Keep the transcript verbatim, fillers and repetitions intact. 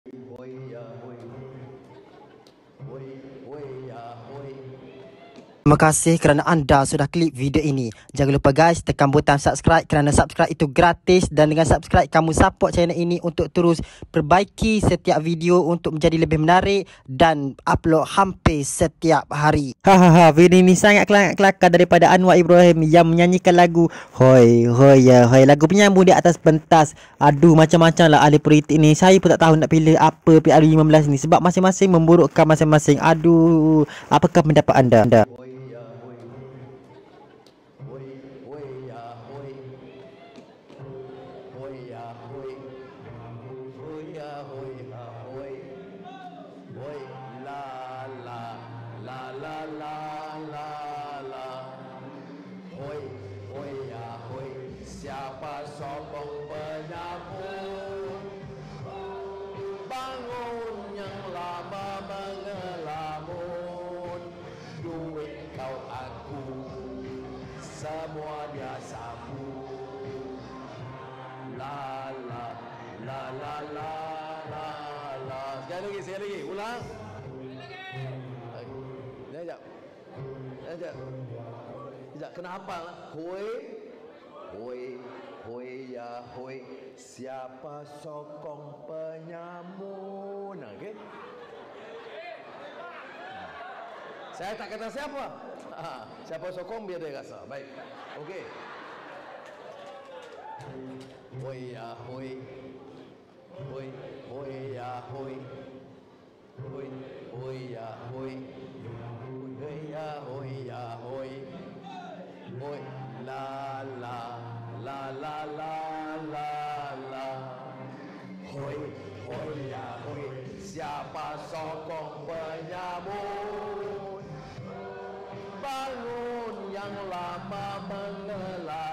Terima kasih kerana anda sudah klik video ini. Jangan lupa guys, tekan butang subscribe kerana subscribe itu gratis. Dan dengan subscribe, kamu support channel ini untuk terus perbaiki setiap video untuk menjadi lebih menarik dan upload hampir setiap hari. Hahaha, video ini sangat kelakar daripada Anwar Ibrahim yang menyanyikan lagu Hoi Hoi ya Hoi. Lagu penyambung di atas pentas. Aduh, macam-macam lah ahli politik ni. Saya pun tak tahu nak pilih apa P R lima belas ni sebab masing-masing memburukkan masing-masing. Aduh, apakah pendapat anda? anda? Siapa sokong penyambut bangun yang lama mengelamun, duit kau aku semua dia sambut. La la la la la la la. Sekali lagi, sekali lagi, ulang. Sekejap, sekejap, sekejap, kena hafal lah. Hoi Hoi, hoi ya hoi, siapa sokong penyamun? Okey. Saya tak kata siapa. Ha, siapa sokong biar dia rasa. Baik. Okey. Hoi ya hoi. Hoi, hoi ya hoi. Hoi, hoi ya hoi. Hoi ya hoi ya hoi. Hoi la la la la la la la. Hoi hoi ya hoi, siapa sokong penyamun bangun yang lama mengelak.